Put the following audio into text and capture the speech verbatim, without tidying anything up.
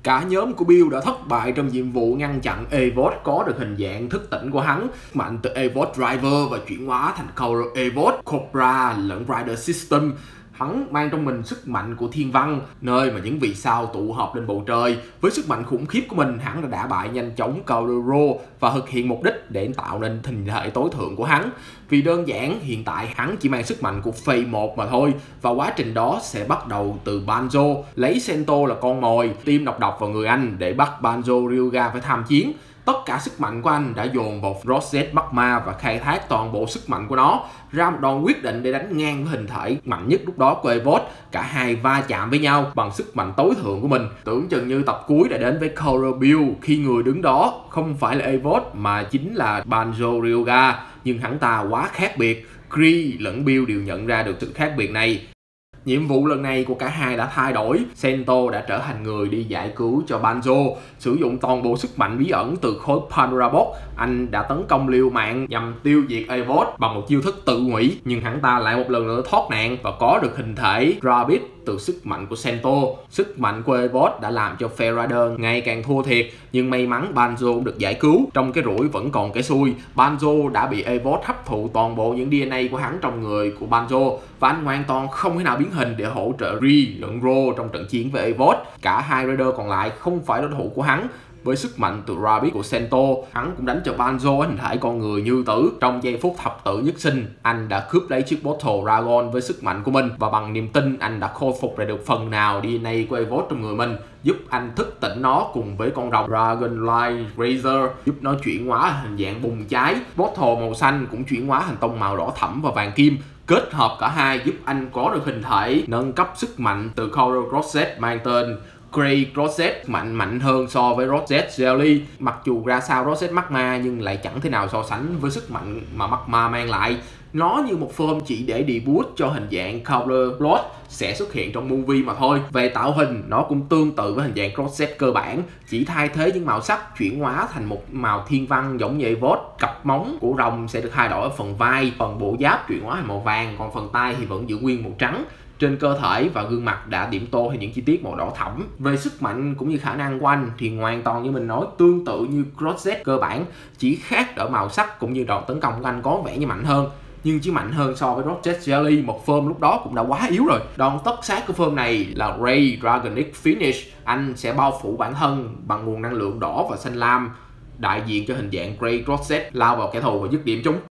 Cả nhóm của Bill đã thất bại trong nhiệm vụ ngăn chặn Evos có được hình dạng thức tỉnh của hắn. Sức mạnh từ Evos Driver và chuyển hóa thành Coral Evos, Cobra lẫn Rider System. Hắn mang trong mình sức mạnh của thiên văn, nơi mà những vì sao tụ họp lên bầu trời. Với sức mạnh khủng khiếp của mình, hắn đã đả bại nhanh chóng Coral và thực hiện mục đích để tạo nên hình thể tối thượng của hắn. Vì đơn giản, hiện tại hắn chỉ mang sức mạnh của Phase một mà thôi, và quá trình đó sẽ bắt đầu từ Banjo, lấy Sento là con mồi, tiêm độc độc vào người anh để bắt Banjo Ryuga phải tham chiến. Tất cả sức mạnh của anh đã dồn vào Rosette Magma và khai thác toàn bộ sức mạnh của nó ra một đòn quyết định để đánh ngang với hình thể mạnh nhất lúc đó của Evos. Cả hai va chạm với nhau bằng sức mạnh tối thượng của mình. Tưởng chừng như tập cuối đã đến với Coral Bill khi người đứng đó không phải là Evos mà chính là Banjo Ryuga, nhưng hắn ta quá khác biệt. Kree lẫn Bill đều nhận ra được sự khác biệt này. Nhiệm vụ lần này của cả hai đã thay đổi. Sento đã trở thành người đi giải cứu cho Banjo. Sử dụng toàn bộ sức mạnh bí ẩn từ khối Pandora Box, anh đã tấn công liều mạng nhằm tiêu diệt Evos bằng một chiêu thức tự hủy. Nhưng hắn ta lại một lần nữa thoát nạn và có được hình thể Rabbit từ sức mạnh của Sento. Sức mạnh của Evos đã làm cho Ferrader ngày càng thua thiệt, nhưng may mắn Banjo được giải cứu. Trong cái rủi vẫn còn cái xui, Banjo đã bị Evos hấp thụ toàn bộ những đê en a của hắn trong người của Banjo, và anh hoàn toàn không thể nào biến hình để hỗ trợ Ree lẫn Ro trong trận chiến với Evos. Cả hai Raider còn lại không phải đối thủ của hắn. Với sức mạnh từ Rabbit của Sento, hắn cũng đánh cho Banjo hình thể con người như tử. Trong giây phút thập tử nhất sinh, anh đã cướp lấy chiếc Bottle Dragon với sức mạnh của mình, và bằng niềm tin anh đã khôi phục lại được phần nào đê en a của Evos trong người mình, giúp anh thức tỉnh nó cùng với con rồng Dragonlight Razor, giúp nó chuyển hóa hình dạng bùng cháy. Bottle màu xanh cũng chuyển hóa thành tông màu đỏ thẫm và vàng kim. Kết hợp cả hai giúp anh có được hình thể nâng cấp sức mạnh từ Coral Rosette mang tên Grey Rosette, mạnh mạnh hơn so với Rosette Jelly. Mặc dù ra sao Rosette Magma nhưng lại chẳng thể nào so sánh với sức mạnh mà Magma mang lại. Nó như một form chỉ để debut cho hình dạng Coral Blood sẽ xuất hiện trong movie mà thôi. Về tạo hình, nó cũng tương tự với hình dạng Rosette cơ bản, chỉ thay thế những màu sắc chuyển hóa thành một màu thiên văn giống như Evos. Cặp móng của rồng sẽ được thay đổi ở phần vai, phần bộ giáp chuyển hóa thành màu vàng, còn phần tay thì vẫn giữ nguyên màu trắng. Trên cơ thể và gương mặt đã điểm tô hay những chi tiết màu đỏ thẫm. Về sức mạnh cũng như khả năng của anh thì hoàn toàn như mình nói tương tự như Rosette cơ bản, chỉ khác ở màu sắc cũng như đòn tấn công của anh có vẻ như mạnh hơn. Nhưng chỉ mạnh hơn so với Rosette Jelly, một form lúc đó cũng đã quá yếu rồi. Đòn tất sát của form này là Ray Dragonic Finish. Anh sẽ bao phủ bản thân bằng nguồn năng lượng đỏ và xanh lam, đại diện cho hình dạng Grey Rosette, lao vào kẻ thù và dứt điểm chúng.